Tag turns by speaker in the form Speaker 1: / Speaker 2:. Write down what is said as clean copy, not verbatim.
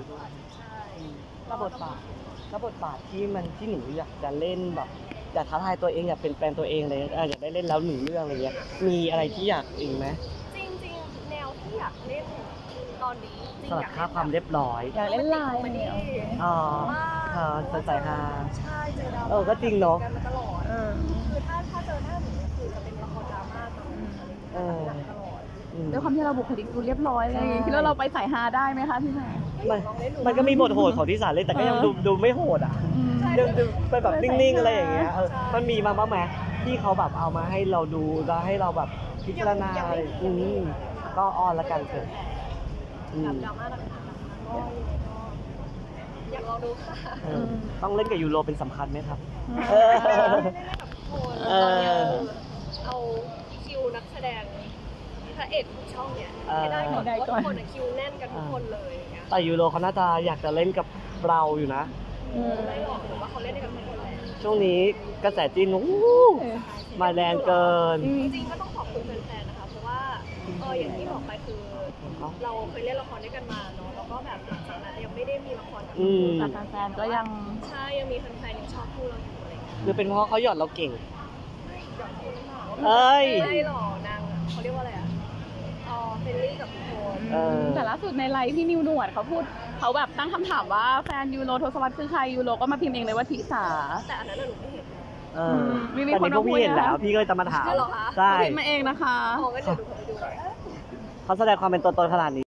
Speaker 1: ด้วยใช่
Speaker 2: แล้วบทบาทที่หนูอยากจะเล่นแบบอยากท้าทายตัวเองอยากเป็นแปลงตัวเองอะไรอยากได้เล่นแล้ว1 เรื่องอะไรเงี้ยมีอะไรที่อยากเองไหม
Speaker 1: จริงๆแนวที่อยากเล่นตอนนี้จริง
Speaker 2: สลัดค่าความเรียบร้อย
Speaker 3: อยากเล่นลาย
Speaker 1: มันนี่
Speaker 2: อ๋อสดใสฮา
Speaker 1: ใช่เจอดราม่า
Speaker 2: ก็จริงเนาะ
Speaker 1: กันมาตลอดคือถ้าเจอหน้าหนูคือจะเป็นละครดราม่าตลอด
Speaker 3: ด้วยความที่เราบุคลิกดูเรียบร้อยอะไรอย่างเงี้ยคิดว่าเราไปสายฮาได้ไหมคะพี่แม่
Speaker 2: มันก็มีบทโหดของที่สารเล่นแต่ก็ยังดูไม่โหดอ่ะยังดูไปแบบนิ่งๆอะไรอย่างเงี้ยมันมีมาบ้างไหมที่เขาแบบเอามาให้เราดูแล้วให้เราแบบพิจารณาอะไรก็อ้อนละกันเถอะ
Speaker 1: ดราม่าต่างๆก็อยากลองดูค่ะ
Speaker 2: ต้องเล่นกับยูโรเป็นสำคัญไหมครับ
Speaker 1: เล่นกับทุกคนเอาคิวนักแสดงพระเอกทุกช่องเนี่ยให้ได้ก่อนเพราะทุกคนคิวแน่นกันทุกคนเลย
Speaker 2: แต่ยูโรเขาน่าจะอยากจะเล่นกับเราอยู่นะ
Speaker 1: ไม่บอกหรือว่าเขาเล่นได้กับทุกคนเลย
Speaker 2: ช่วงนี้กระแสจีนมาแรงเกิน
Speaker 1: จริงๆก็ต้องขอบคุณแฟนๆนะคะเพราะว่าอย่างที่บอกไปคือเราเคยเล่นละครด้วยกันมาเนาะแล้วก็แบบหลังจากนั้นยังไม่ได้มีละครกับ
Speaker 3: แต่แฟนๆก็ยัง
Speaker 1: ใช่ยังมีแฟนๆยังชอบคู่เราอยู่อะไรอย่างเงี้ย
Speaker 2: คือเป็นเพราะเขาหยอดเราเก่ง
Speaker 1: ไม่หรอนางเขาเรียกว่าอะไรเฟรนลี่กับทุกคน
Speaker 3: แต่ล่าสุดในไลฟ์ที่นิวหนวดเขาแบบตั้งคำถามว่าแฟนยูโรทศวรรษคือใครยูโรก็มาพิมพ์เองเลยว่าทิสา
Speaker 1: แต่อันนั้นหนูไม่เห็น
Speaker 3: มีคนมาพูด
Speaker 2: แล้วพี่ก็เลยจะมาถาม
Speaker 3: ใช่พิมพ์มาเองนะคะ
Speaker 1: ก็เดี๋ยวดูเขาไปดู
Speaker 2: เขาแสดงความเป็นตัวตนขนาดนี้